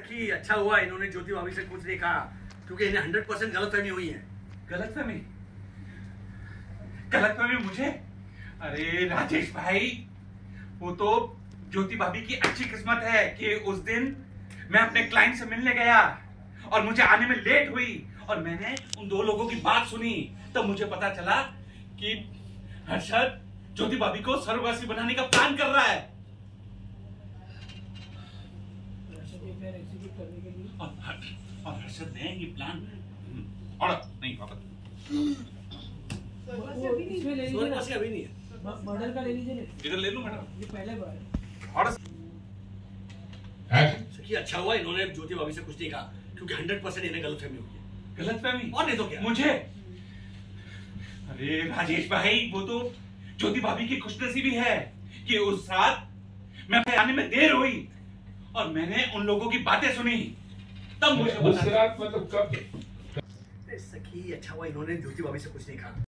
सखी, अच्छा हुआ इन्होंने ज्योति भाभी से कुछ नहीं कहा, क्योंकि इन्हें 100% गलतफहमी हुई है। गलतफहमी? गलतफहमी मुझे? अरे राजेश भाई, वो तो ज्योति भाभी की अच्छी किस्मत है कि उस दिन मैं अपने क्लाइंट से मिलने गया और मुझे आने में लेट हुई और मैंने उन दो लोगों की बात सुनी, तब मुझे पता चला कि हर्षद ज्योति भाभी को सर्ववासी बनाने का प्लान कर रहा है। और हर्षद ने ये प्लान और नहीं वापस अभी नहीं है, मॉडल का ले लीजिए। इधर ले लूं मैडम, ये पहले बार और सखी, अच्छा हुआ इन्होंने ज्योति भाभी से कुछ नहीं कहा, क्योंकि 100% इन्हें गलतफहमी हुई है। गलतफहमी? और नहीं तो क्या मुझे? अरे राजेश भाई, वो तो ज्योति भाभी की खुशनसीबी है कि उस रात मैं आने में देर हुई और मैंने उन लोगों की बातें सुनी, तब मुझे उस रात मतलब कब? सखी, अच्छा हुआ इन्होंने ज्योति भाभी से कुछ नहीं कहा।